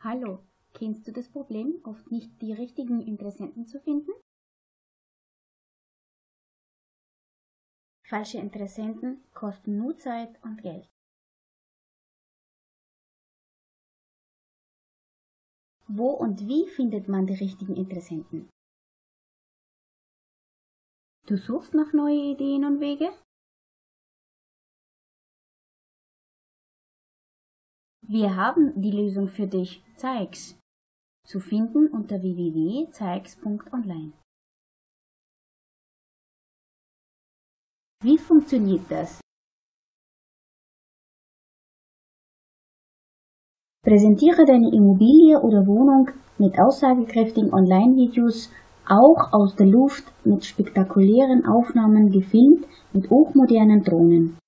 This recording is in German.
Hallo, kennst du das Problem, oft nicht die richtigen Interessenten zu finden? Falsche Interessenten kosten nur Zeit und Geld. Wo und wie findet man die richtigen Interessenten? Du suchst nach neuen Ideen und Wege? Wir haben die Lösung für dich, Zeigs. Zu finden unter www.zeigs.online. Wie funktioniert das? Präsentiere deine Immobilie oder Wohnung mit aussagekräftigen Online-Videos, auch aus der Luft mit spektakulären Aufnahmen gefilmt mit hochmodernen Drohnen.